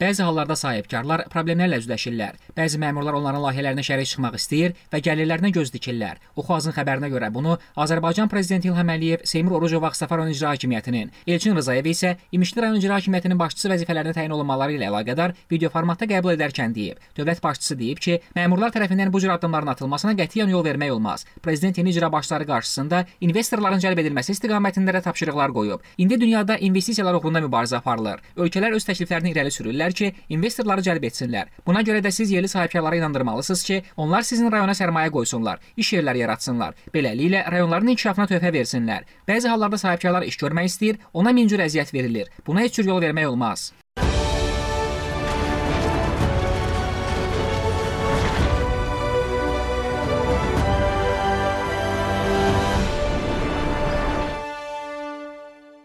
Bəzi hallarda sahibkarlar problemlərlə üzləşirlər. Bəzi məmurlar onların layihələrinə şərik çıxmaq istəyir və gəlirlərinə göz dikirlər. Oxu-Azın xəbərinə görə bunu Azərbaycan prezidenti İlham Əliyev, Seymur Orucov Ağstafa rayon İcra Hakimiyyətinin, Elçin Rzayev isə İmişli rayon İcra Hakimiyyətinin başçısı vəzifələrinə təyin olunmaları ilə əlaqədar video formatda qəbul edərkən deyib. Dövlət başçısı deyib ki, məmurlar tərəfindən bu cür addımların atılmasına qətiyyən yol vermək olmaz. Prezident yeni icra başçıları qarşısında investorların cəlb edilməsi istiqamətində də tapşırıqlar qoyub. İndi dünyada investisiyalar uğrunda mübarizə aparılır. Ölkələr öz təkliflərini irəli sürürlər ki, investorları cəlb etsinlər. Buna görə də siz yerli sahibkarlara inandırmalısınız ki, onlar sizin rayona sərmayə qoysunlar, iş yerləri yaratsınlar. Beləliklə rayonların inkişafına töhfə versinlər. Bəzi hallarda sahibkarlar iş görmək istəyir, ona min cür əziyyət verilir. Buna heç cür yol vermək olmaz.